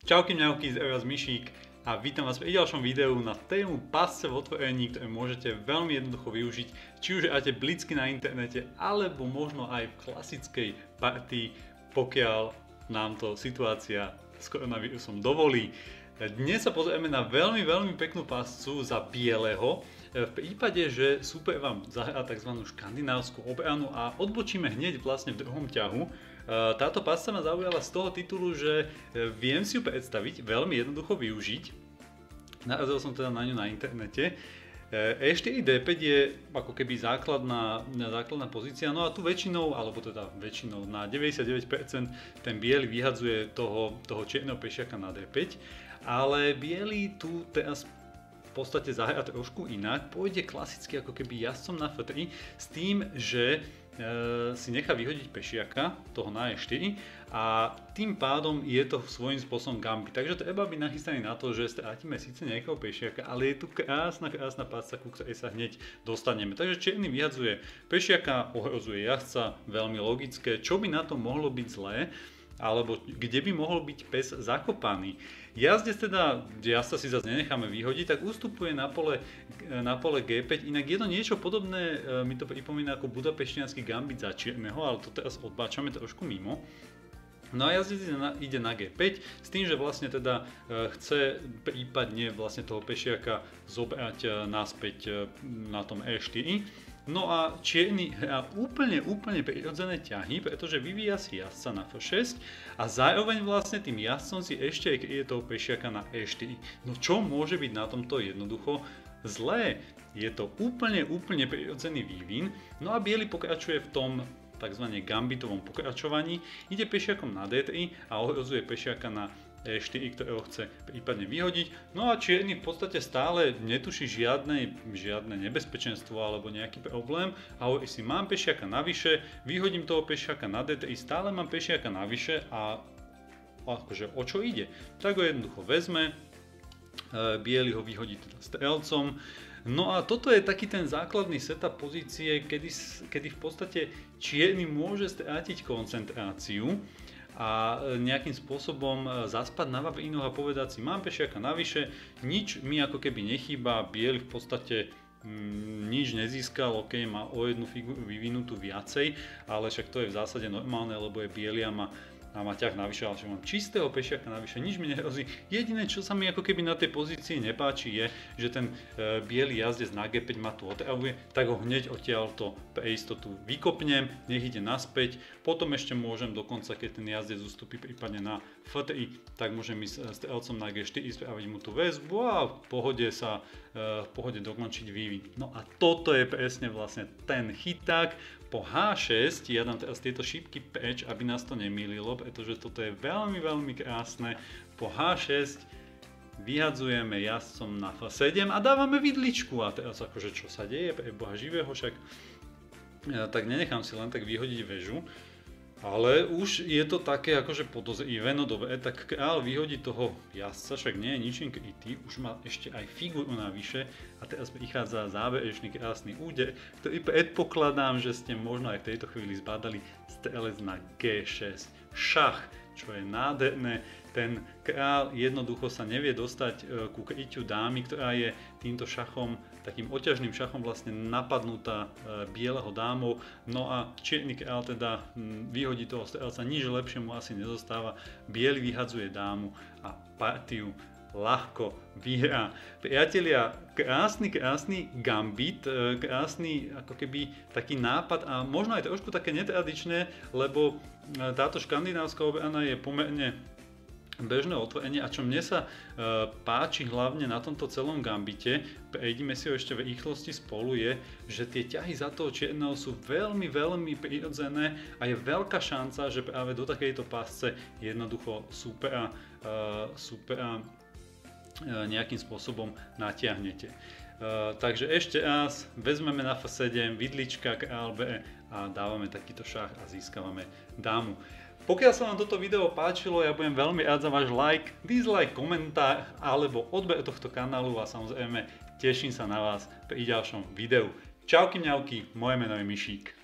Čauky mňauky, z vás Myšík a vítam vás pri ďalšom videu na tému pasce v otvorení, ktoré môžete veľmi jednoducho využiť, či už máte blitzky na internete, alebo možno aj v klasickej partii, pokiaľ nám to situácia s koronavírusom dovolí. Dnes sa pozrieme na veľmi peknú pascu za bieleho. V prípade, že super vám zahrá tzv. Škandinávskú obranu a odbočíme hneď vlastne v druhom ťahu. Táto pasca ma zaujala z toho titulu, že viem si ju predstaviť, veľmi jednoducho využiť. Narazil som teda na ňu na internete. E4 D5 je ako keby základná pozícia, no a tu väčšinou, alebo teda väčšinou na 99% ten biely vyhadzuje toho čierneho pešiaka na D5, ale biely tu teraz v podstate zahrá trošku inak, pôjde klasicky ako keby jazdcom na F3 s tým, že si nechá vyhodiť pešiaka, toho na E4 a tým pádom je to svojím spôsobom gambit. Takže treba byť nachystaný na to, že strátime síce nejakého pešiaka, ale je tu krásna pasca, ku ktorej sa hneď dostaneme. Takže čierny vyhadzuje pešiaka, ohrozuje jazdca, veľmi logické. Čo by na to mohlo byť zlé? Alebo kde by mohol byť pes zakopaný. Jazdec teda, jazdca si zase nenecháme vyhodiť, tak ustupuje na pole G5, inak je to niečo podobné, mi to pripomína ako budapeštiansky gambit za čierneho, ale to teraz odbáčame trošku mimo. No a jazdec ide na G5 s tým, že vlastne teda chce prípadne vlastne toho pešiaka zobrať naspäť na tom E4. No a čierny hrá úplne prirodzené ťahy, pretože vyvíja si jazdca na F6 a zároveň vlastne tým jazdcom si ešte kryje toho pešiaka na E4. No čo môže byť na tomto jednoducho zlé? Je to úplne prirodzený vývin. No a biely pokračuje v tom tzv. Gambitovom pokračovaní, ide pešiakom na D3 a ohrozuje pešiaka na E4, ktorého chce prípadne vyhodiť. No a čierny v podstate stále netuší žiadne nebezpečenstvo alebo nejaký problém a hovorí si, mám pešiaka navyše, vyhodím toho pešiaka na D3, stále mám pešiaka navyše a akože o čo ide? Tak ho jednoducho vezme, biely ho vyhodí teda strelcom. No a toto je taký ten základný setup pozície, kedy v podstate čierny môže strátiť koncentráciu a nejakým spôsobom zaspať na vavrínoch a povedať si, mám pešiaka navyše, nič mi ako keby nechýba, biely v podstate nič nezískal, ok, má o jednu figuru vyvinutú viacej, ale však to je v zásade normálne, lebo je biely a má ťah navyše, ale že mám čistého pešiaka navyše, nič mi nehrozí. Jediné, čo sa mi ako keby na tej pozícii nepáči, je, že ten biely jazdec na G5 ma tu otravuje, tak ho hneď odtiaľto pre istotu vykopnem, nech ide naspäť, potom ešte môžem dokonca, keď ten jazdec ustúpi prípadne na F3, tak môžem ísť strelcom na G4, spraviť mu tú väzbu a v pohode dokončiť vývin. No a toto je presne vlastne ten chyták. Po H6, ja dám teraz tieto šípky preč, aby nás to nemýlilo, pretože toto je veľmi krásne. Po H6 vyhadzujeme jazdcom na F7 a dávame vidličku. A teraz akože čo sa deje pre Boha živého, však tak nenechám si len tak vyhodiť väžu. Ale už je to také akože podozrivé, no dobre, tak kráľ vyhodí toho jazdca, však nie je ničím krytý, už má ešte aj figuru navyše a teraz prichádza záverečný krásny úder, ktorý predpokladám, že ste možno aj v tejto chvíli zbadali, strelec na G6, šach, čo je nádherné. Ten kráľ jednoducho sa nevie dostať ku krytiu dámy, ktorá je týmto šachom, takým oťažným šachom vlastne napadnutá bieleho dámou. No a čierny kráľ teda vyhodí toho strelca, nič lepšie mu asi nezostáva. Biely vyhadzuje dámu a partiu ľahko vyhrá. Priatelia, krásny gambit, krásny ako keby taký nápad a možno aj trošku také netradičné, lebo táto škandinávska obrana je pomerne bežné otvorenie a čo mne sa páči hlavne na tomto celom gambite, prejdime si ho ešte v rýchlosti spolu, je, že tie ťahy za toho čierneho sú veľmi prirodzené a je veľká šanca, že práve do takejto pasce jednoducho supera nejakým spôsobom natiahnete. Takže ešte raz, vezmeme na F7, vidlička, kráľ B a dávame takýto šach a získavame dámu. Pokiaľ sa vám toto video páčilo, ja budem veľmi rád za váš like, dislike, komentár alebo odber tohto kanálu a samozrejme teším sa na vás pri ďalšom videu. Čauky mňauky, moje meno je Myšík.